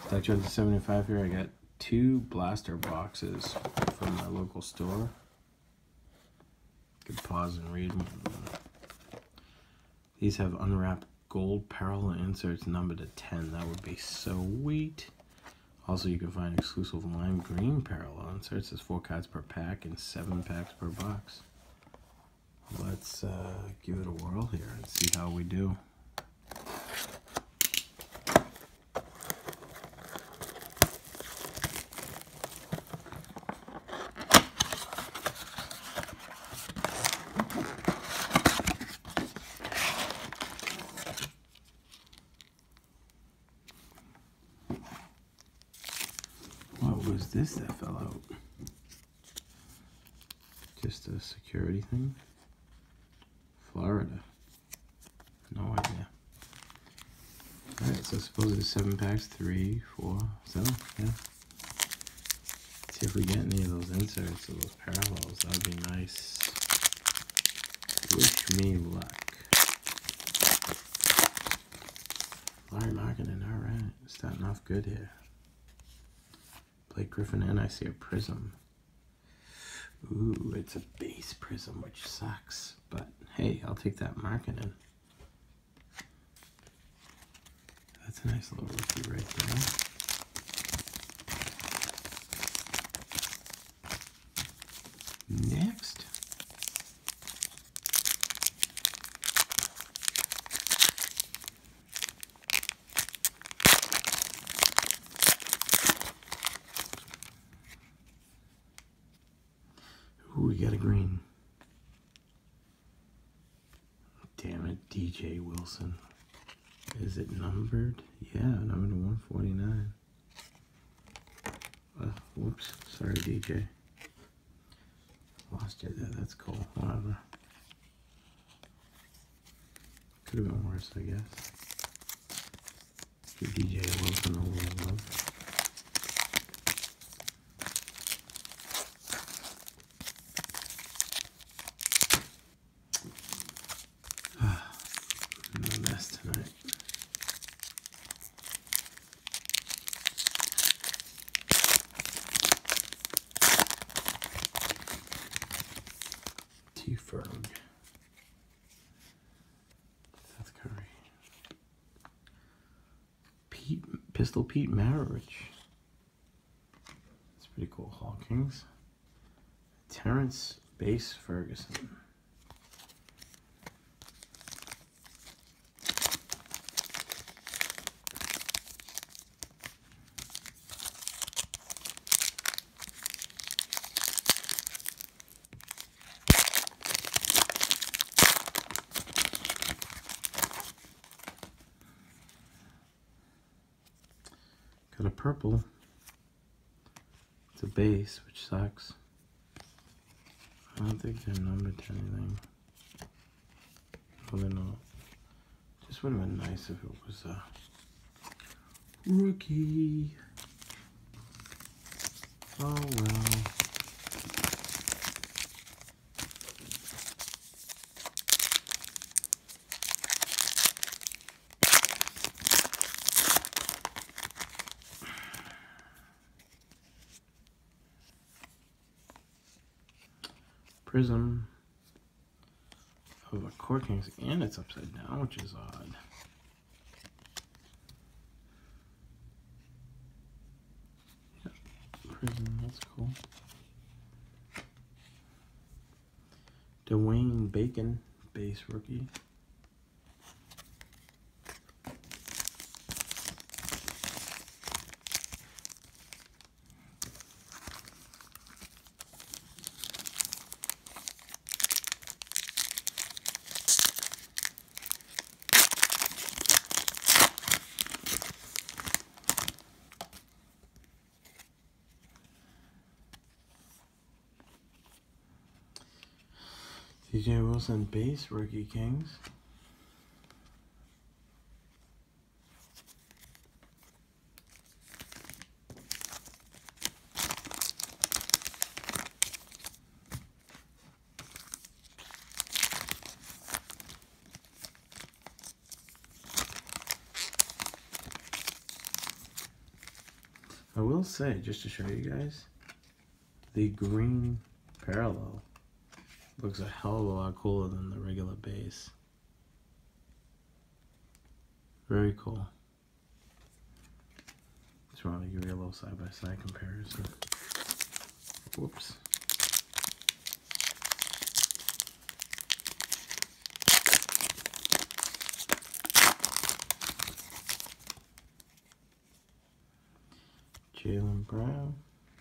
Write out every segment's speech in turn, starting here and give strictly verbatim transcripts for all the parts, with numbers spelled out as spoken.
Doc Jones seventy-five here. I got two blaster boxes from my local store. You can pause and read them. These have unwrapped gold parallel inserts numbered to ten. That would be sweet. Also, you can find exclusive lime green parallel inserts. There's four cards per pack and seven packs per box. Let's uh, give it a whirl here and see how we do. What was this that fell out? Just a security thing? Florida. No idea. Alright, so supposedly seven packs, three, four, seven, yeah. See if we get any of those inserts or those parallels. That would be nice. Wish me luck. Larry Markkinen, alright. Starting off good here. Blake Griffin, and I see a prism. Ooh, it's a base prism, which sucks. But hey, I'll take that Markkinen. That's a nice little rookie right there. Next. Ooh, we got a green. Damn it, D J Wilson. Is it numbered? Yeah, numbered to one forty-nine. Uh, whoops, sorry D J. Lost you there, that's cool, whatever. Could have been worse, I guess. Give D J Wilson a little love. No mess tonight. T-Ferg. Seth Curry. Pete, Pistol Pete Maravich. That's pretty cool. Hawkins. Terrence Base Ferguson. Got a purple. It's a base, which sucks. I don't think they're numbered to anything. No, they're not. Just would have been nice if it was a rookie. Oh well. Prism of a Court Kings, and it's upside down, which is odd. Yep, Prism, that's cool. Dwayne Bacon, base rookie. D J Wilson, base rookie Kings. I will say, just to show you guys, the green parallel looks a hell of a lot cooler than the regular base. Very cool. Just want to give you a little side-by-side comparison. Whoops. Jaylen Brown.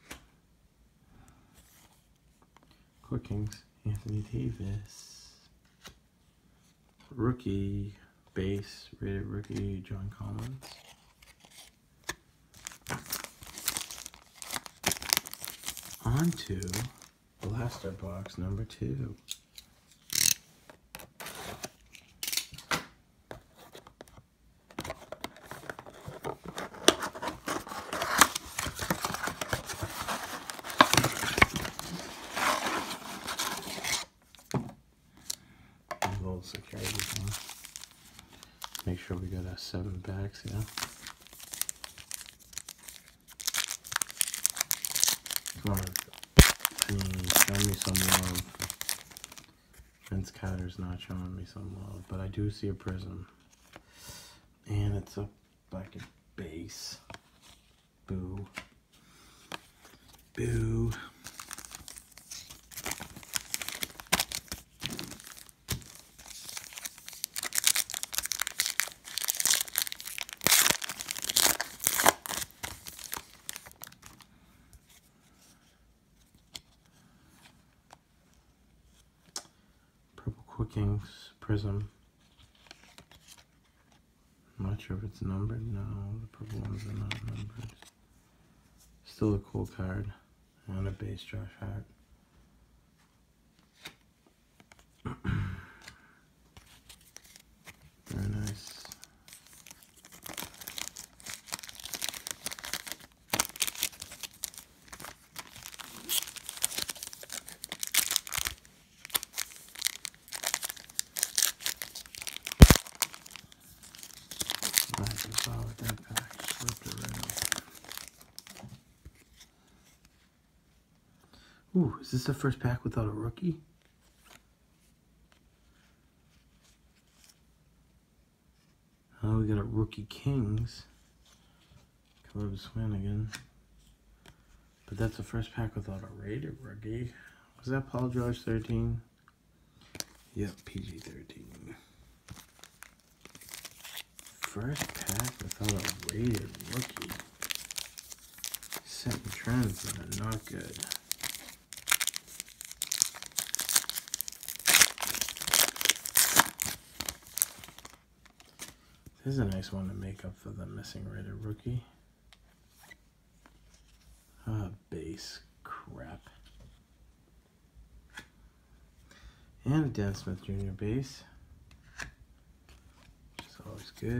Core Kings, Anthony Davis. Rookie, base, rated rookie, John Collins. On to Blaster Box number two. Little security thing. Make sure we got our seven packs, yeah. Come on, I mean, show me some love. Vince Carter's not showing me some love, but I do see a prism. And it's a bucket base. Boo. Boo. Core Kings Prism. I'm not sure if it's numbered. No, the purple ones are not numbered. Still a cool card. And a base Josh Hart. Very nice. With that pack, slipped it right off. Ooh, is this the first pack without a rookie? Oh, we got a rookie Kings. Caleb Swanigan. But that's the first pack without a rated rookie. Was that Paul George thirteen? Yep, P G thirteen. First pack without a rated rookie. Setting trends that are not good. This is a nice one to make up for the missing rated rookie. Ah, base crap. And a Dan Smith Junior base. Which is always good.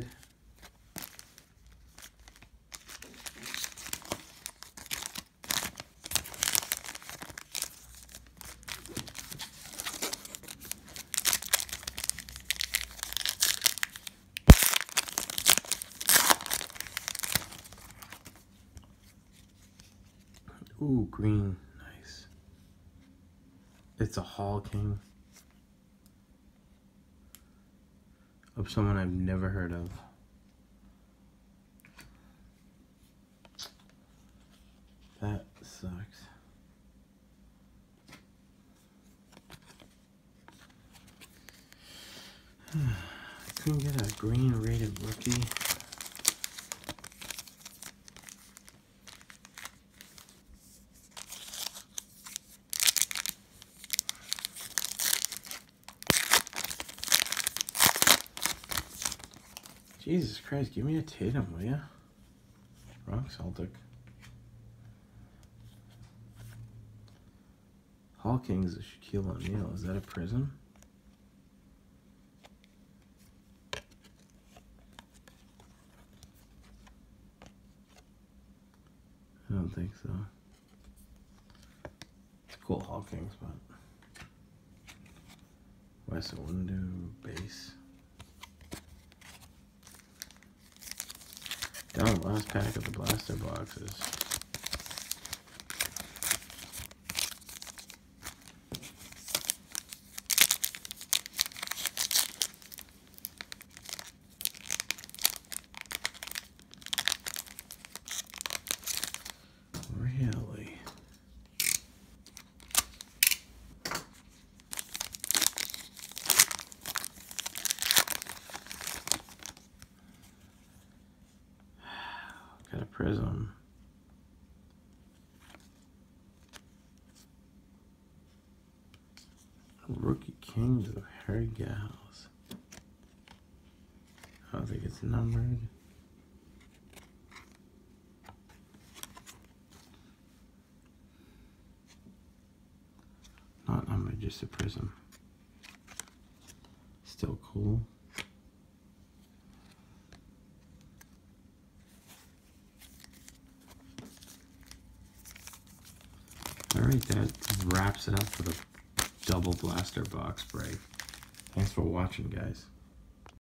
Ooh, green, nice. It's a Hall King of someone I've never heard of. That sucks. Couldn't get a green rated rookie. Jesus Christ, give me a Tatum, will ya? Wrong Celtic. Hall Kings is Shaquille O'Neal. Is that a prism? I don't think so. It's cool Hall Kings, but Wes Iwundu base. Down the last pack of the blaster boxes. prism. Rookie Kings of Harry Giles. I don't think it's numbered. Not numbered, just a prism. Still cool. Alright, that wraps it up for the double blaster box break. Thanks for watching, guys.